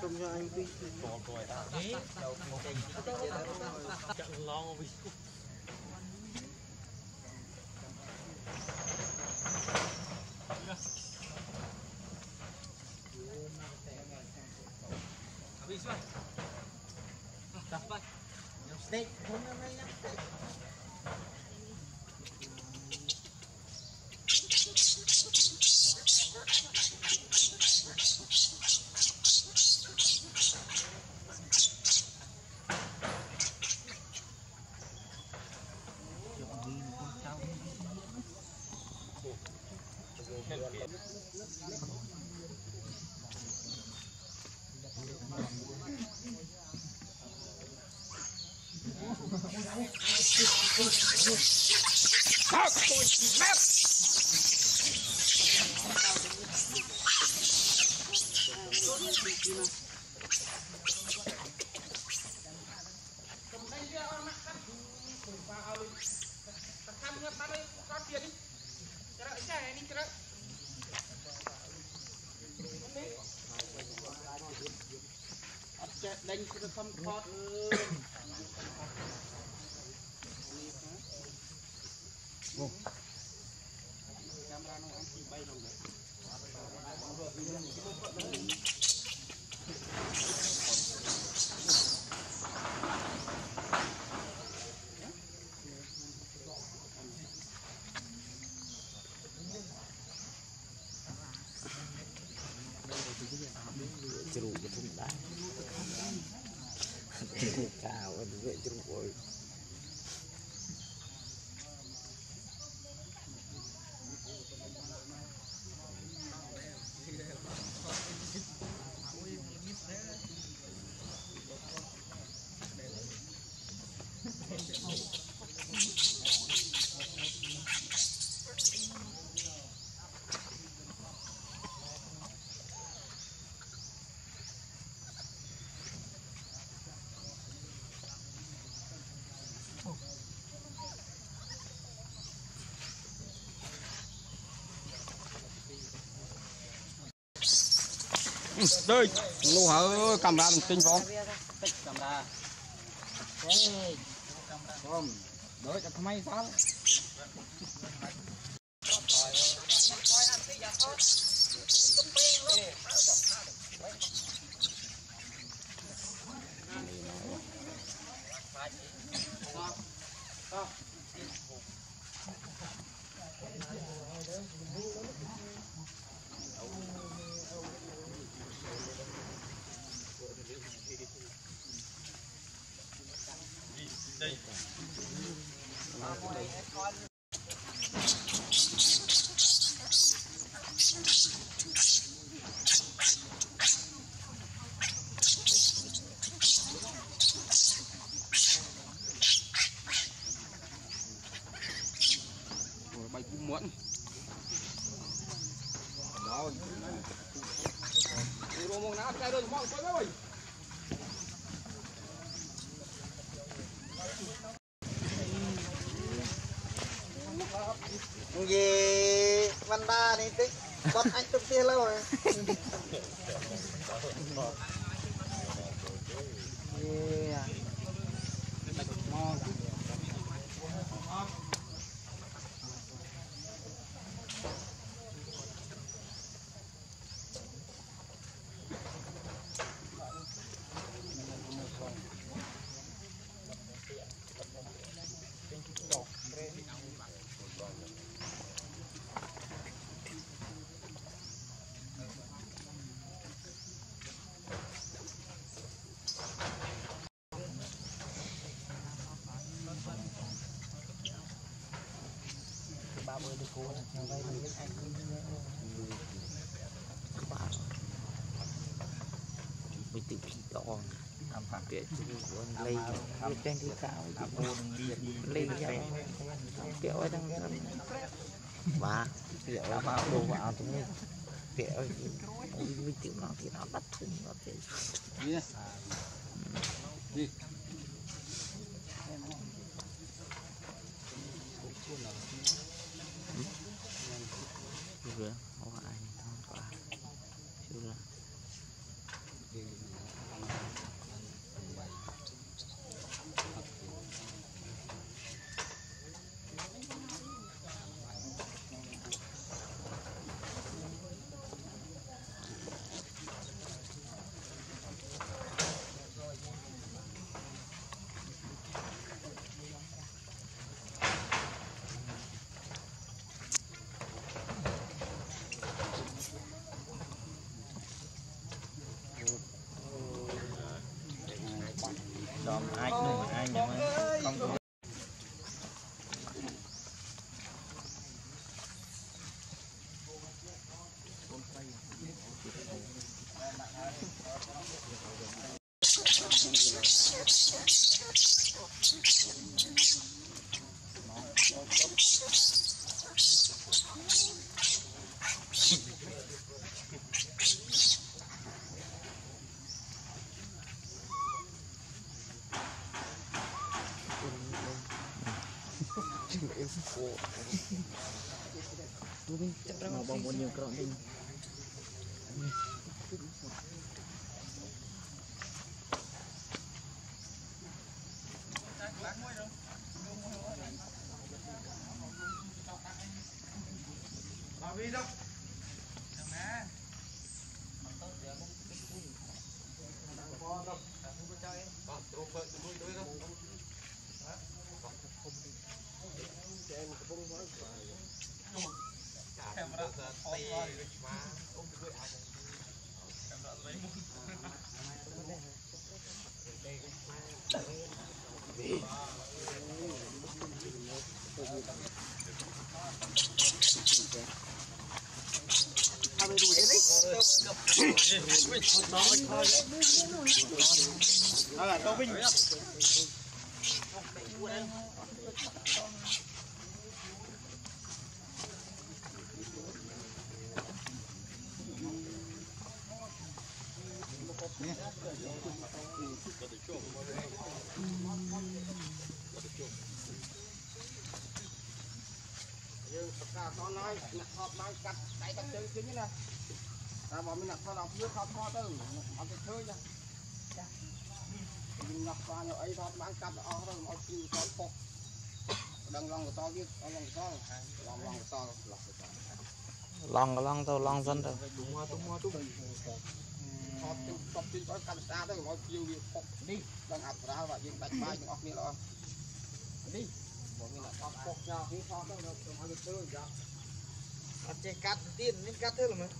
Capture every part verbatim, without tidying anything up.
trong cho anh đi chẳng lo vì Habis bang. Dapat. Yang steak, mana mana yang steak. Đánh cái thăm phật ơi camera nó ăn chỉ bay đồng đấy Jeruk itu dah. Kau ada jeruk oi. Đây, lu hở camera mình tinh phong. camera Không, đợi cho máy sao? đây bay cũng muộn đó rồi một nát cái rồi mọi người ơi gì văn đa này tích con anh tung kia lâu rồi yeah. ba mươi đi cô trong đây mình biết anh mình tự khí đo làm phản tiện của lấy lấy trên thì cao lấy ra kéo ở trong và kéo vào đồ vào chúng mình kéo mình tự nó thì nó bắt thùng nó thì đi chưa, không ai không qua chưa là Mau bông bông nhiều cọng đi. À, Tô Vinh. Con nói nặng hộp đang cắt tay cắt chân chính nè. Ta bảo mình nặng con đọc nước hộp ho tới, học cái chơi nha. Mình nặng qua nhau ấy hộp đang cắt ở rồi họ chịu con phục. Đừng lòng của to biết, lòng của to, lòng lòng của to, lòng của to. Lòng lòng tao lòng dân đâu. Đúng rồi, đúng rồi, đúng rồi. Hộp trên hộp trên có cắt xa tới họ chịu việc phục đi. Đang học ra và những bạch mai những ốc này lo. Đi. Bọn mình là hộp phục nhau, khi hộp tới nó họ được chơi ra. Cắt chơi cắt tiền nên cắt thế là mà.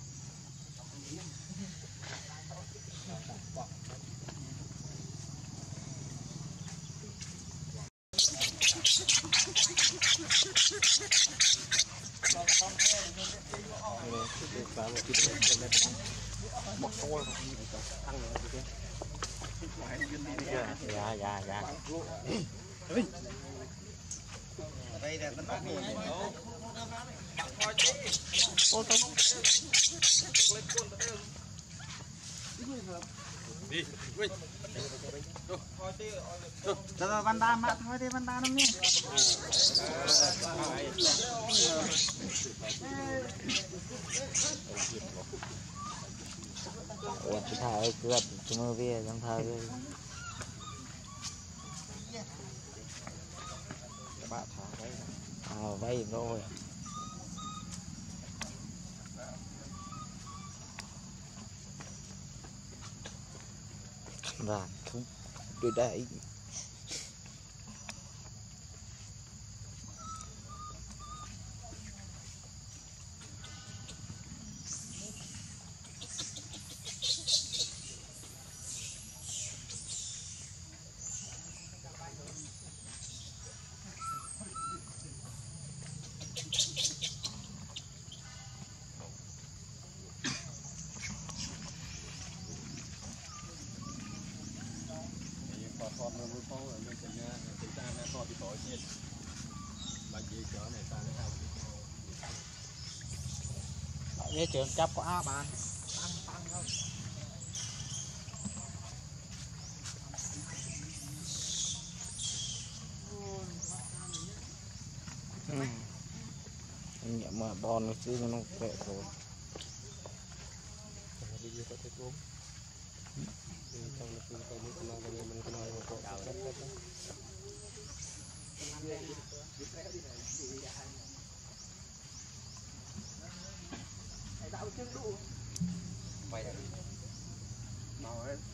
Dạ dạ dạ. Đây là nó bắt đi. Đi, quên. Rồi Văn Đa mát thôi đi Văn Đa nó nghe. Ủa chú thả ơi cứ gặp chú mơ về trong thả về. Các bạn thả đấy. À vay rồi. Và không đối đại. Nghe trường chấp có á bạn. Ừ. Anh nhận mà bòn nó chứ nó khỏe rồi. Quay lại. Nào đấy.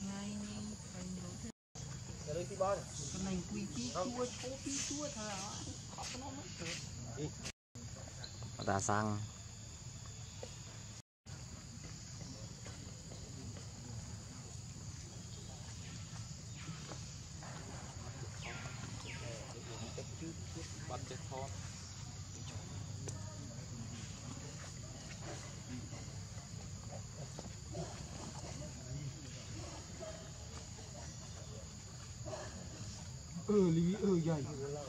Rồi đi bò. Cái này quy chi chua chua pi chua thôi à. Khó nó mất được. Ta sang bắt chết thôi. Ừ lý ừ dày.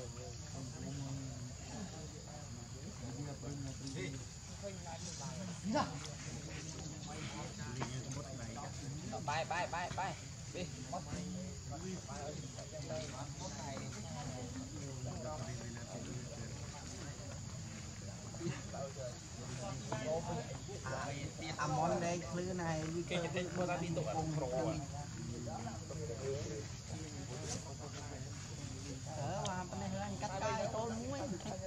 Bay bay bay bay đi. À món đây khứ này như cái cái món đi tụ cùng rồi. Ở mà bên này anh cắt cay tôi muối.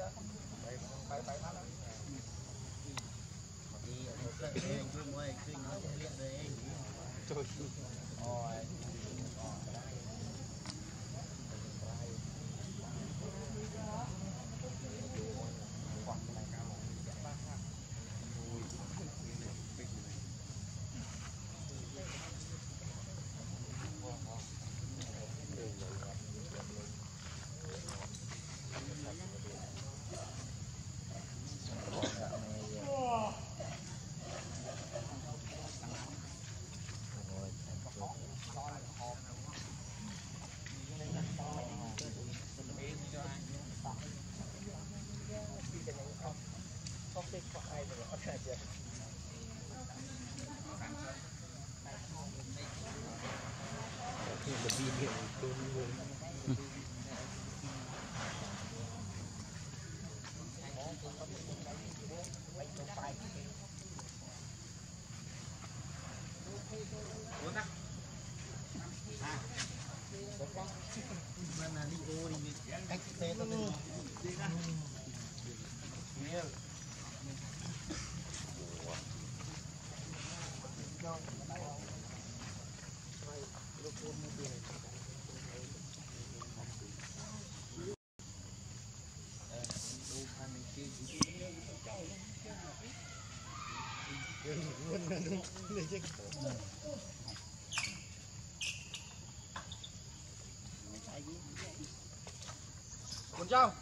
Con trâu.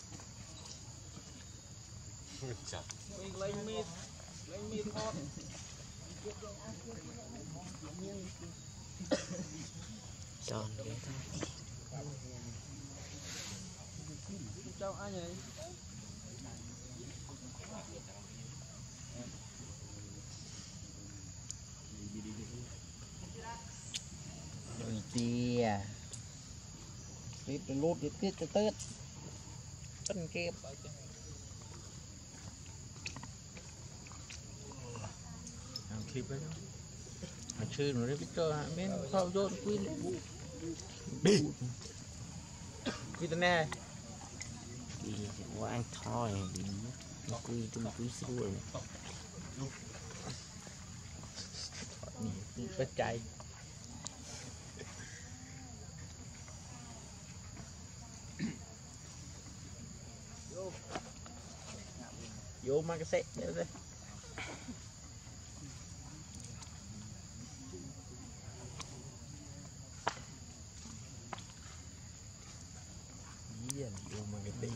Mình lấy mít, lấy mít hot. tròn vậy thôi. Trâu ai nhỉ? Rồi tia. Tít lút tít tít tít. Phân kẹp. Làm clip đấy. Mà chơi nó đấy Victor hả bên sao dốt quy đi. Quy tên nè. Quy của anh thôi vì nó quy tôi quy xui. Bất chạy. Vô mang cái xe đây đây. Iya, vô mang cái tí.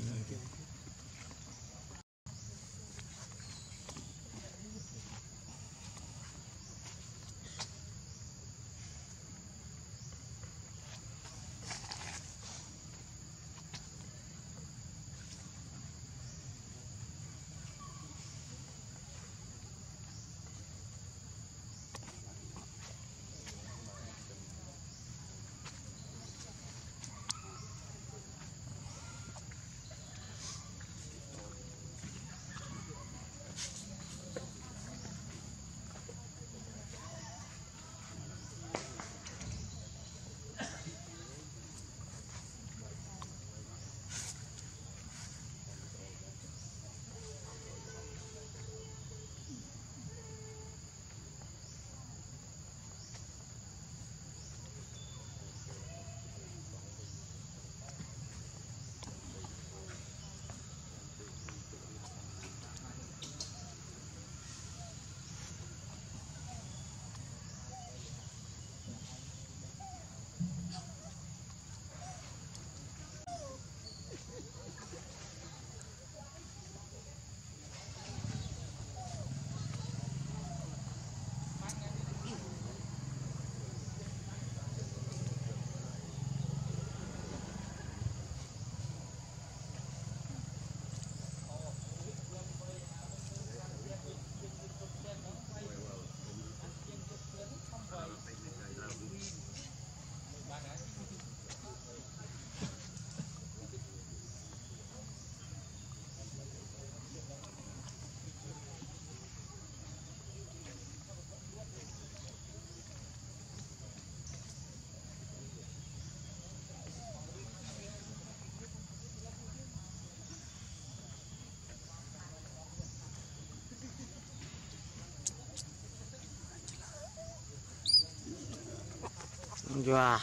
Wah.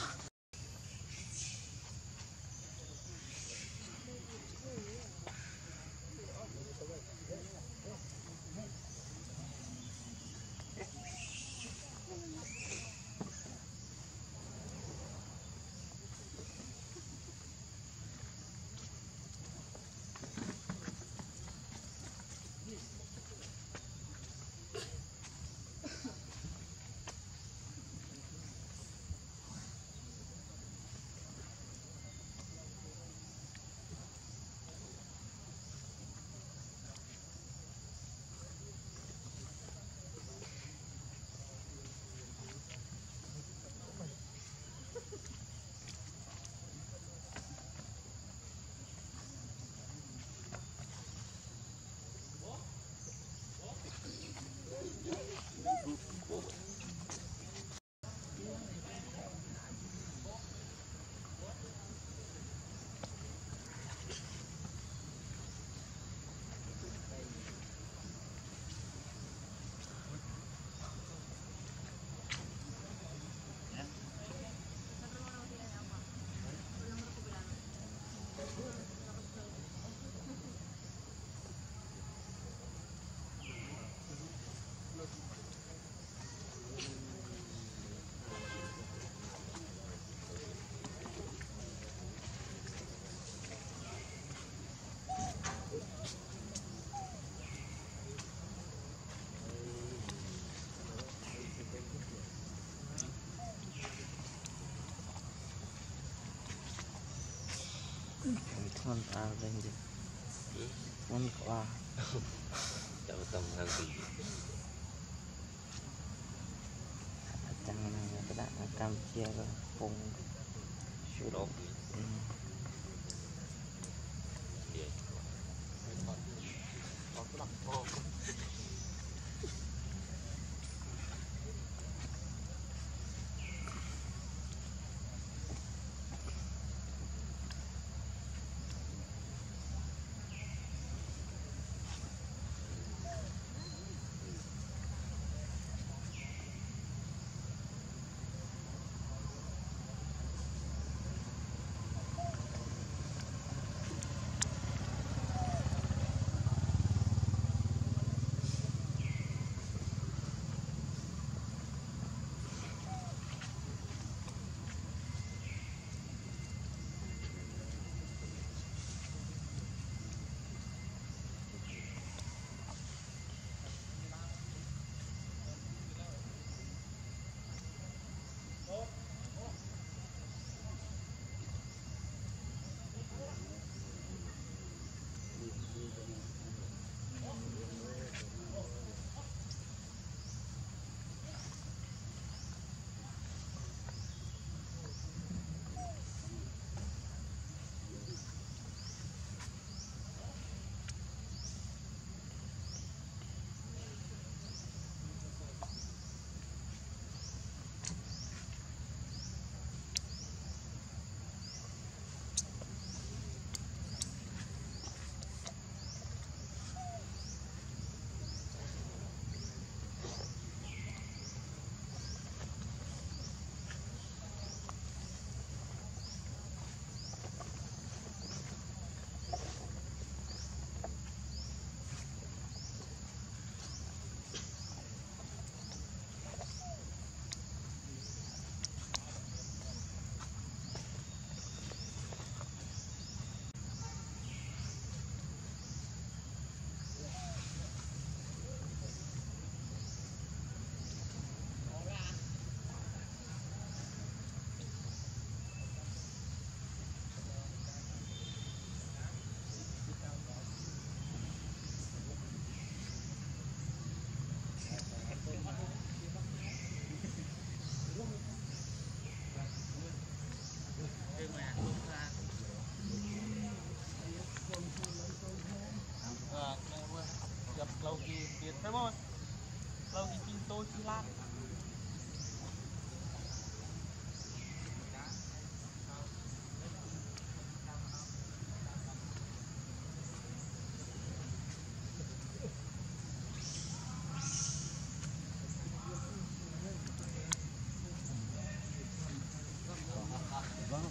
Teman ada yang teman kau tak betul nanti jangan ada akan dia pung syurok dia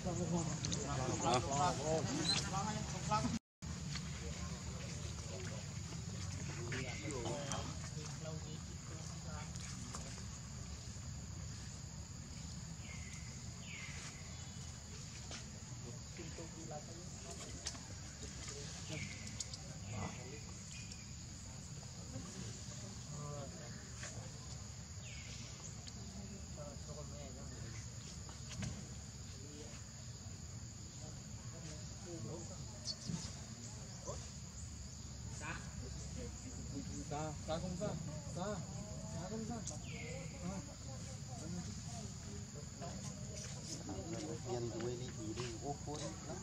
Cá không ra, cá, cá không ra. Nhân của mình thì đi ô cuốn lắm.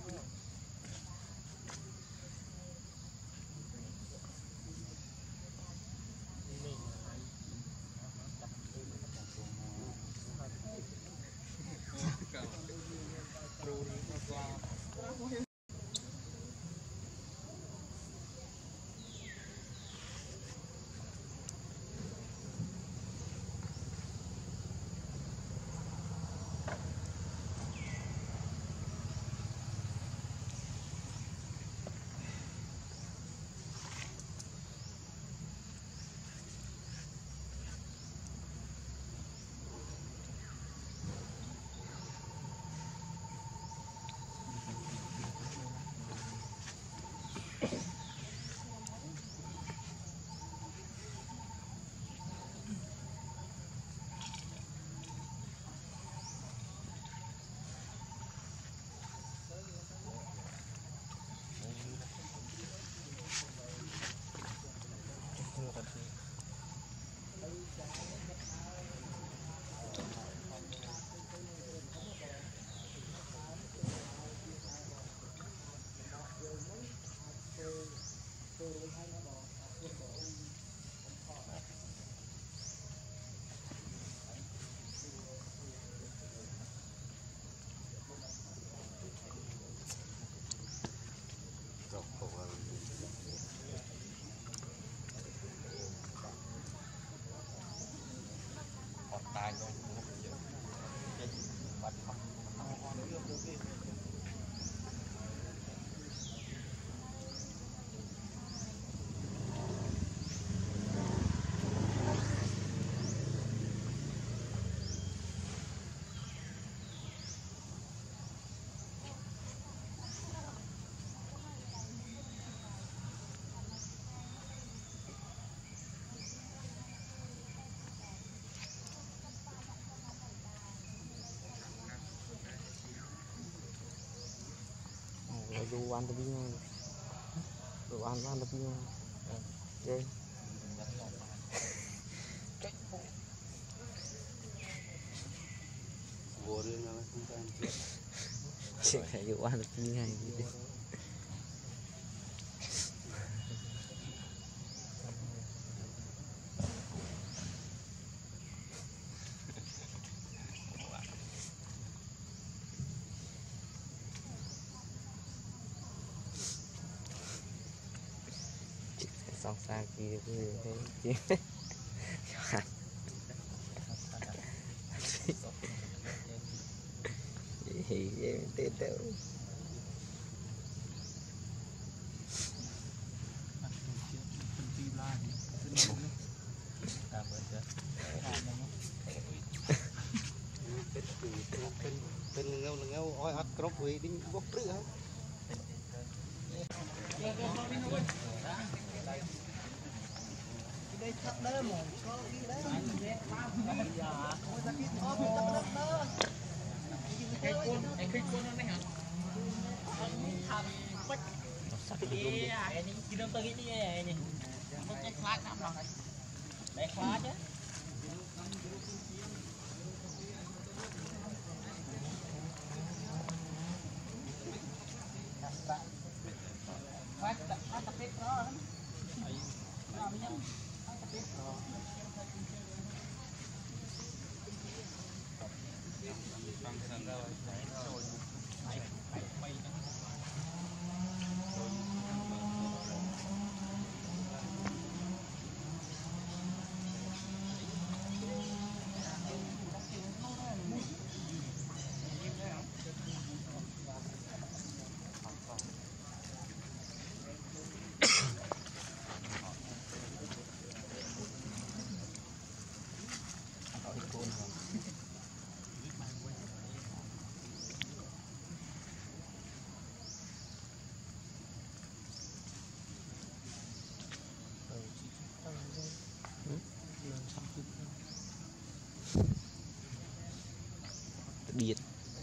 Đồ ăn tapi nhau, đồ ăn ăn tapi nhau, đây. Vô đi nó không có ăn chuyện. Chỉ phải đồ ăn tapi ngay đi. Xong xa kia cứ thế chứ thì em tên đâu tên ngâu ngâu oi ắt crop với đinh bốc rưỡi hả? Đây thật đấy mà cho đi đấy. Ôi ta kia thôi ta đất đó. Cái con, anh khích con nó này hả? Thằng bách. Yeah, anh đi đâu tới cái gì này? Có cái flash lắm rồi. Để flash chứ. Flash đã tập kết đó lắm. biệt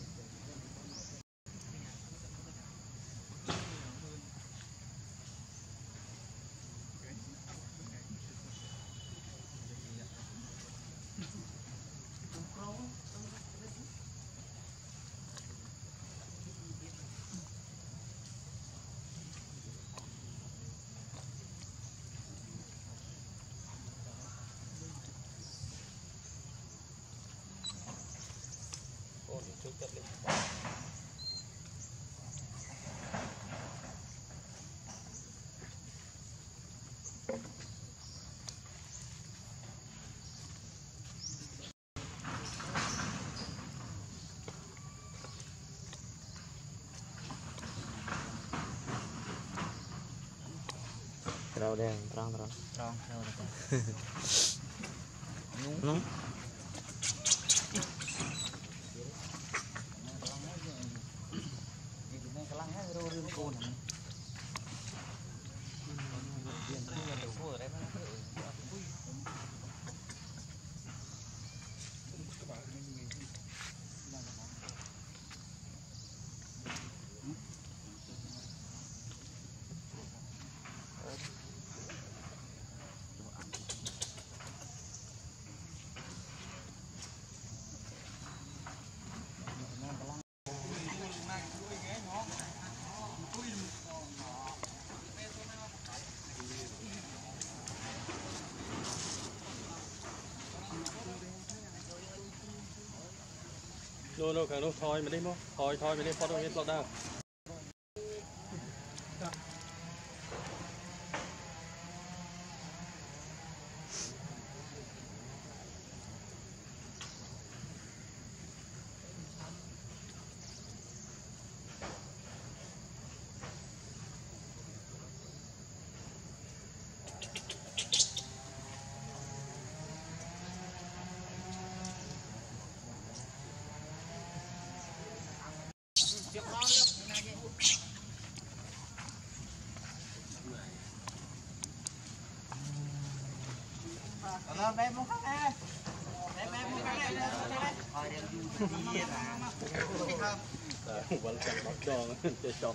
rau đen rong rong Rong rau núng Nô nô càng nô thôi mà đi mô thôi thôi mà đi phó đâu hết lọt đâu Làm em không khác em em không khác em thôi đem du đi là vẫn chẳng bắt cho chơi chó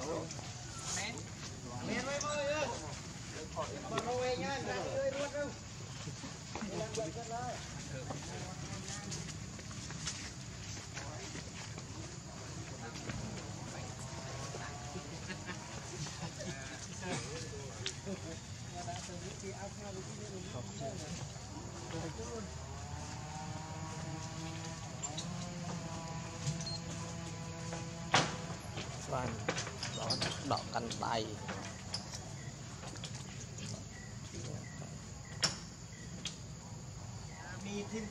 xoan đó đỏ cánh tay mi thêm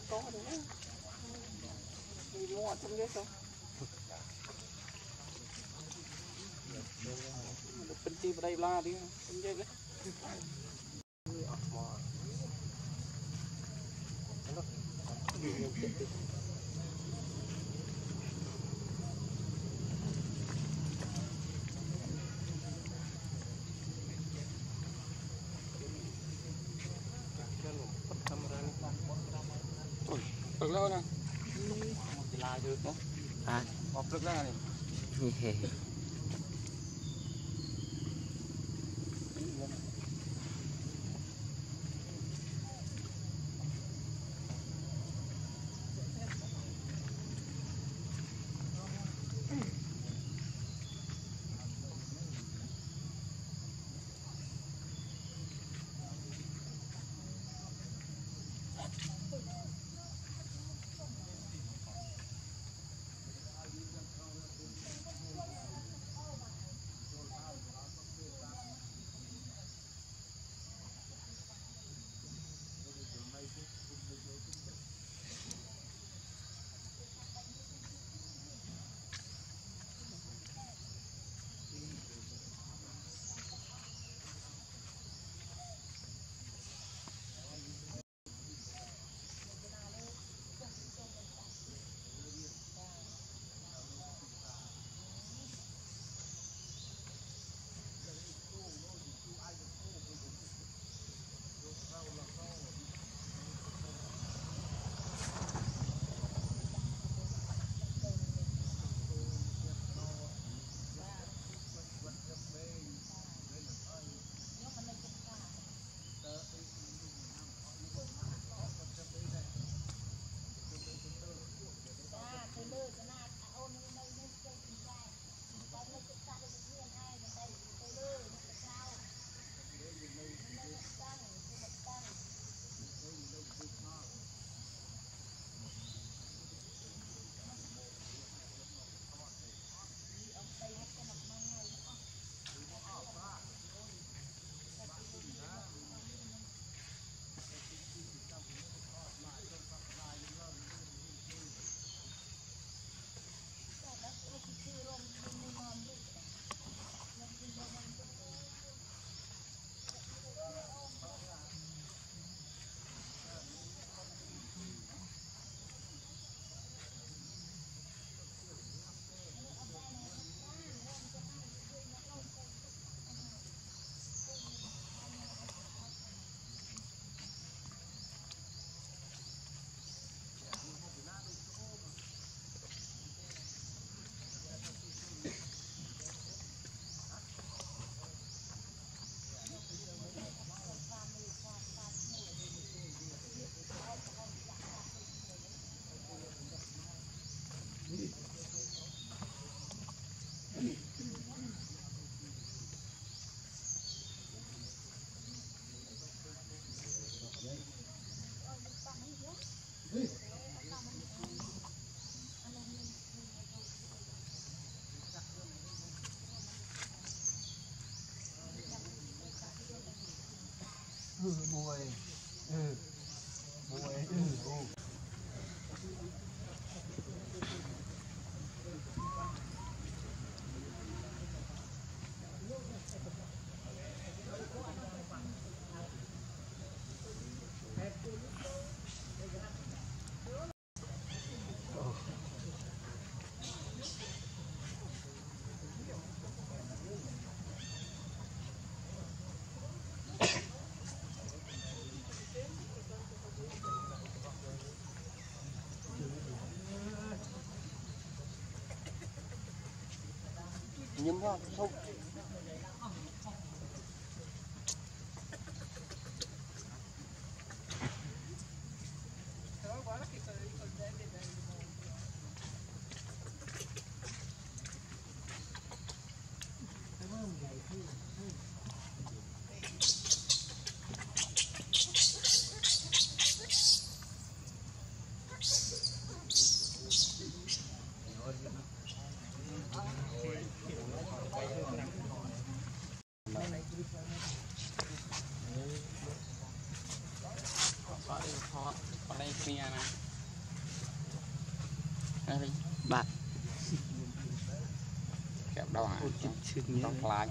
có được đấy đi mua trong cái sao phân chi vào đây la đi phân chi đấy Được lâu nè. Thì lại được đó. À, họp được ra này. ừ bùi ừ bùi ừ ừ nhưng mà không Hãy subscribe cho kênh Ghiền Mì Gõ để không bỏ lỡ những video hấp dẫn. bạc kẹp đâu hả trong lại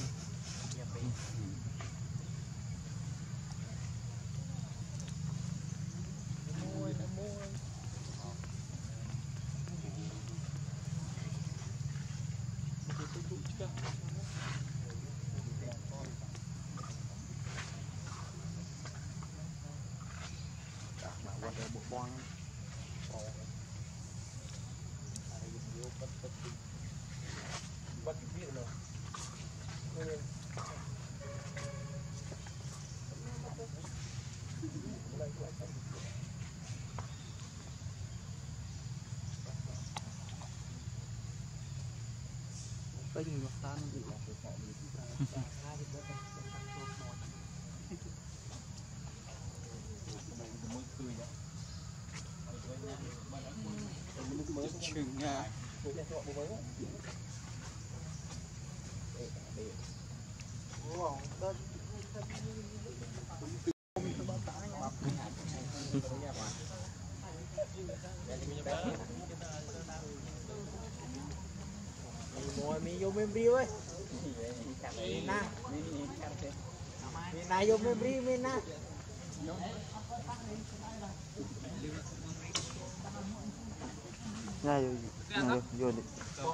chừng nha ngồi mi vô mềm riêu ấy na mi na vô mềm riêu mi na ngay vô vô đi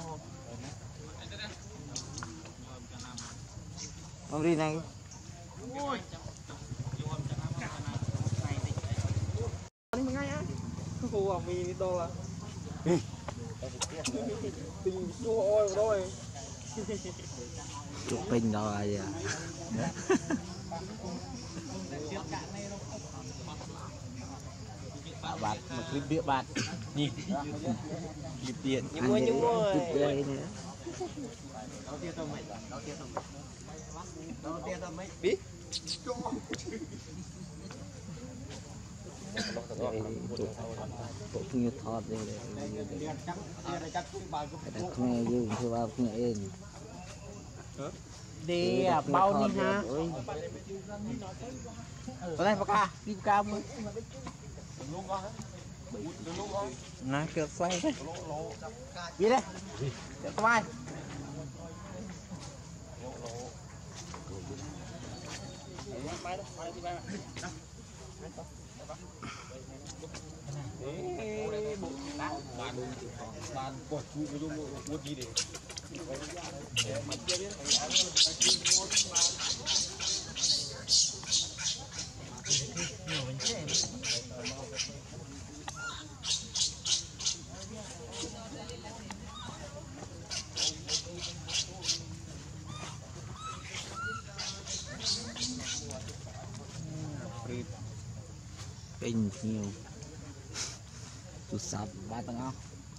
ông đi này anh ngay á khu ông mi đi đâu là tình chua ôi rồi chụp hình đó à bạt một clip địa bạt nhìn clip điện nhưng mà nhưng mà đây nữa đầu tiên tôi mấy đầu tiên tôi mấy đầu tiên tôi mấy biết bộ phim thọt đây đây không dùng thì vào không yên đi bao đi ha ở đây ca đi ca mới nãy kêu xoay đấy đi đây kêu xoay bàn bỏ chú cái dung mua gì để kinh nhiều tụt sập ba tầng áo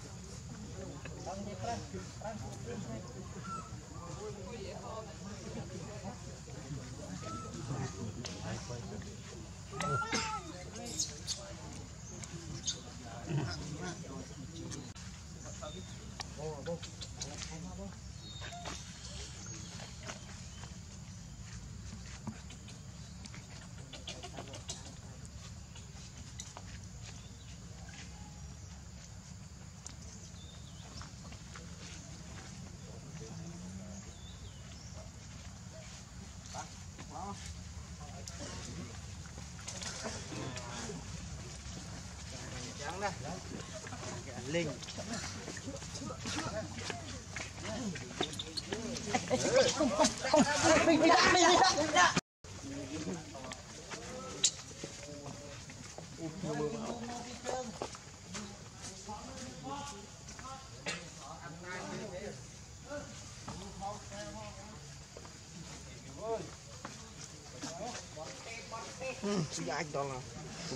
linh chị anh đó là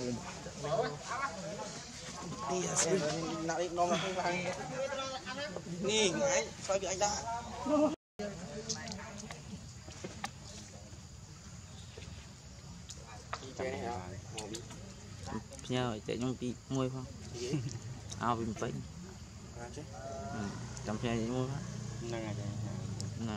đi nào đi ngon không phải nè anh sao bị anh đã nhau chạy trong bị môi không ao bị bệnh trong xe chạy môi nè nè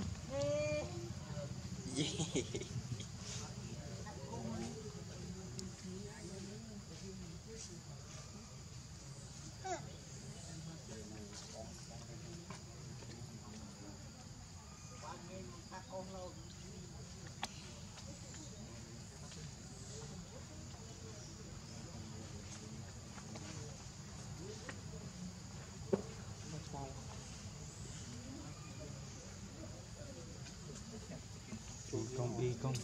đi con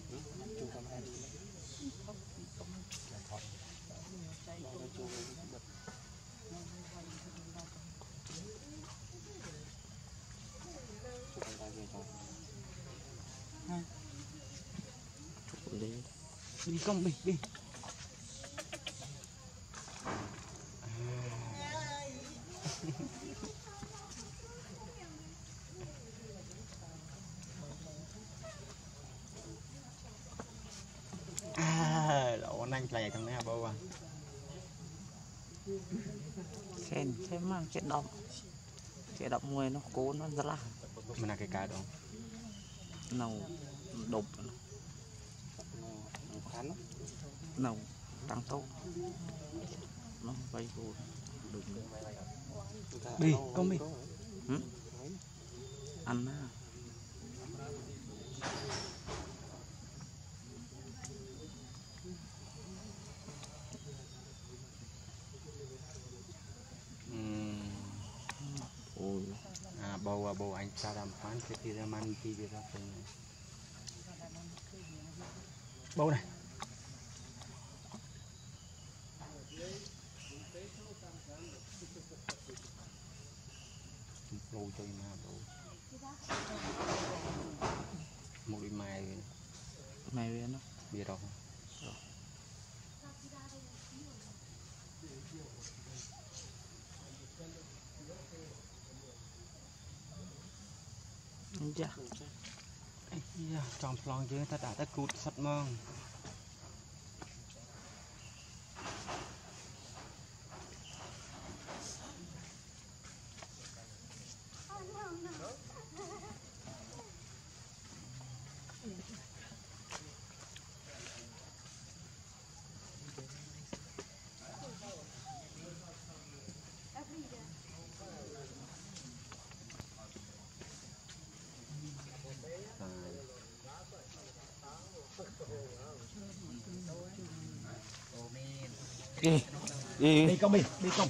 đi đi con đi đi à lỗ anh play thằng này bao à khen thế mang cái đọc cái đọc mùi nó cố nó ra mình là cái cá đó nấu đục nấu tăng tốt nó bay vô đục đi con đi ừ? Ăn á à bầu à bầu anh sao làm phán cái thì ra man thì ra phần bầu này bầu chơi mà bầu một đôi mai mày biết nó biết đâu dạ trong lòng chứ ta đã ta cụt sắt mong đi đi đi con đi đi con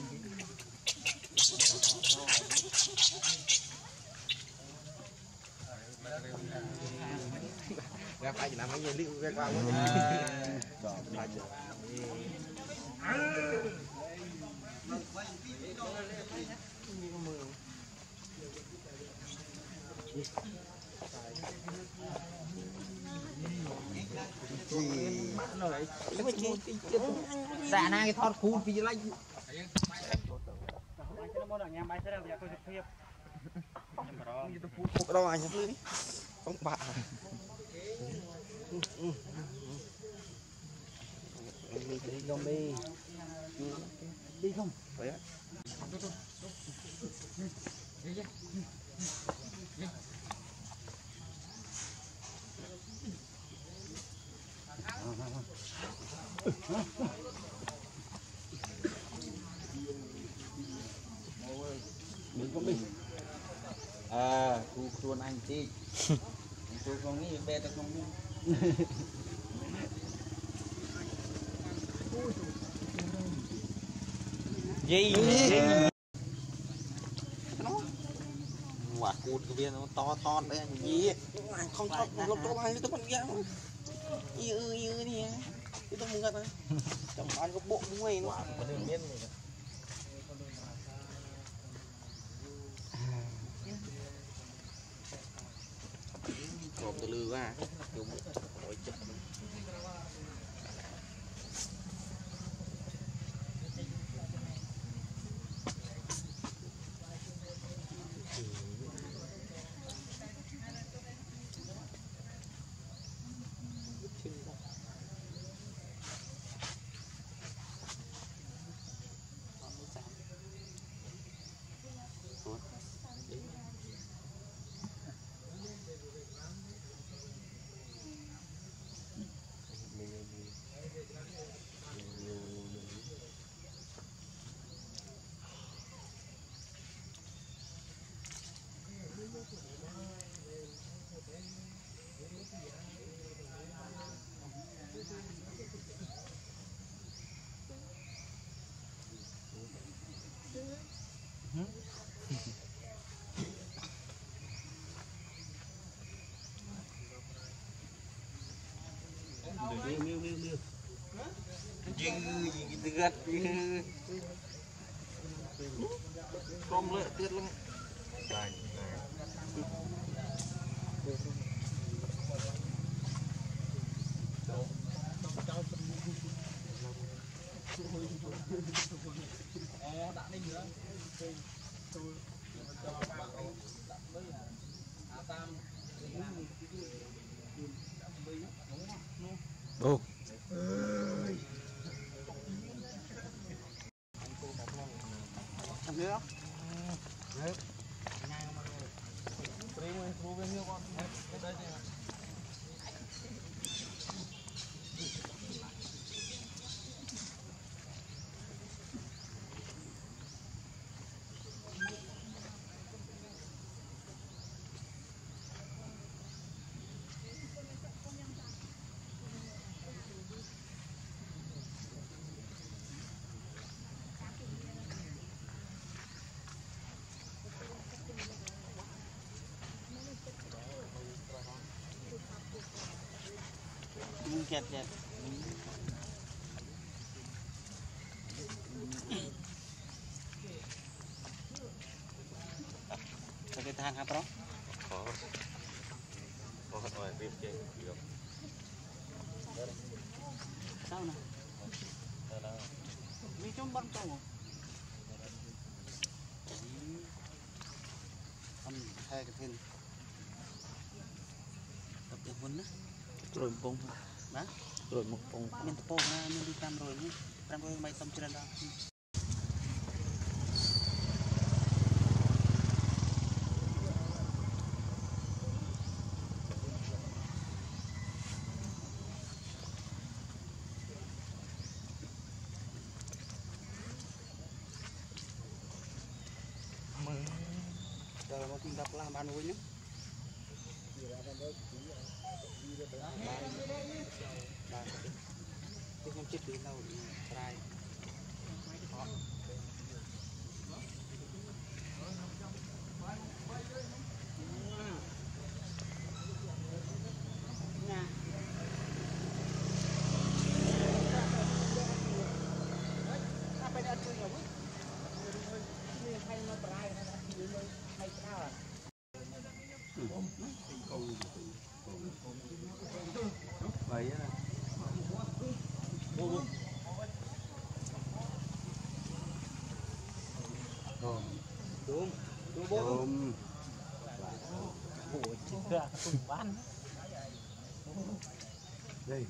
ra phải chỉ làm cái gì liệu ra qua dạ na cái thọt cút vì lấy cuộc đâu anh không bạ đi không đi đi không vậy á mình cũng đi à thu tuôn anh chị tôi không nghĩ bé ta không gì quả cút cái viên nó to to đấy anh gì không không lúc đó anh tôi còn dám như như đi cái tôi muốn gặp này trong anh có bộ người nó cột từ lư ra dùng mỗi trận dư gì từ gật con lợi tiết lắm Ô. Ăn nữa. Đấy. Chẹt chẹt cái thang hả bro? Có có hết rồi tiếp chơi được sao nè mi chôm bắn trâu ăn hai cái thìn tập được vốn á Rồi bông. đó Rồi một bông. mình tập ra mình đi cam rồi nhé cam rồi mày tâm chưa đó giờ nó tìm đập làm ăn vui nhé cái con chết đi đâu trai vậy á đúng đúng đúng Ủa chứ ra cùng bán. đây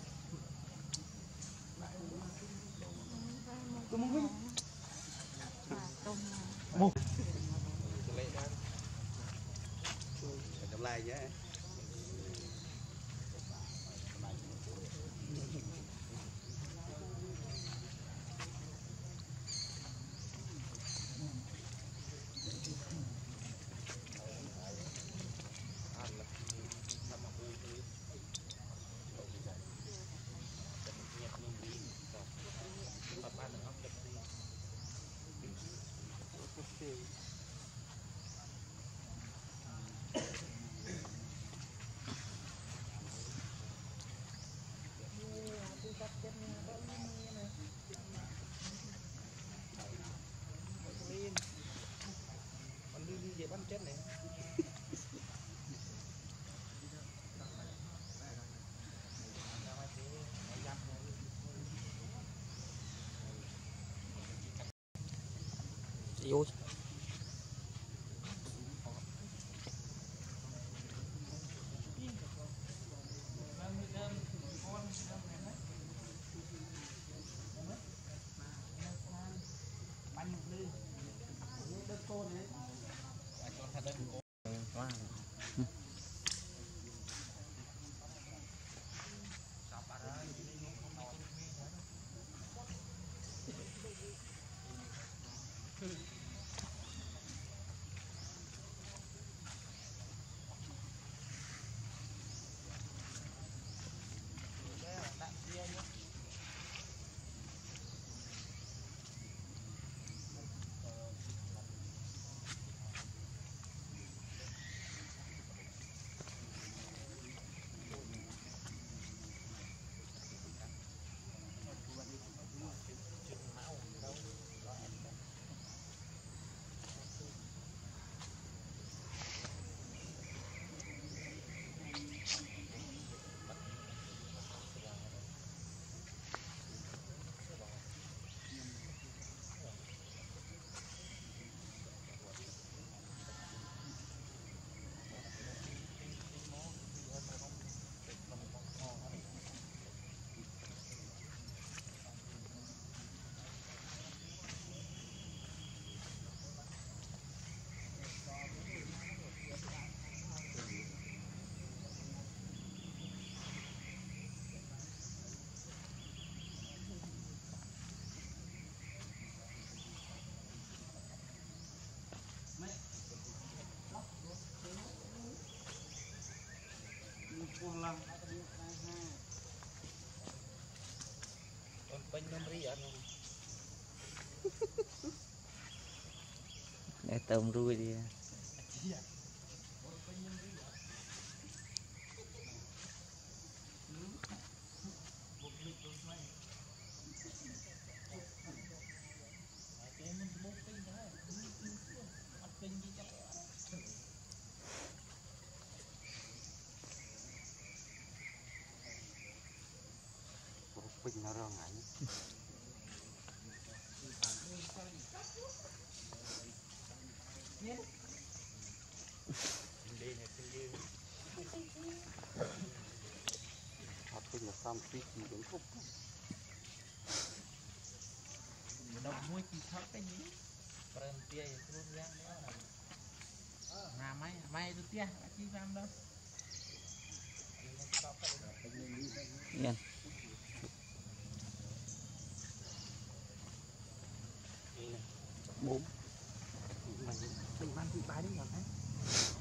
Một. cầm lại nhé chết này Ôi. để tôm ruồi đi Bình nó rong ảnh. Học bình là xong tí chỉ đến phút. Đọc mũi chỉ thấp cái gì. Còn tia luôn ra nữa. Mà máy máy được tia, chỉ làm đâu. Yên. Bốn. Mình mình mang thì bài đi rồi đấy.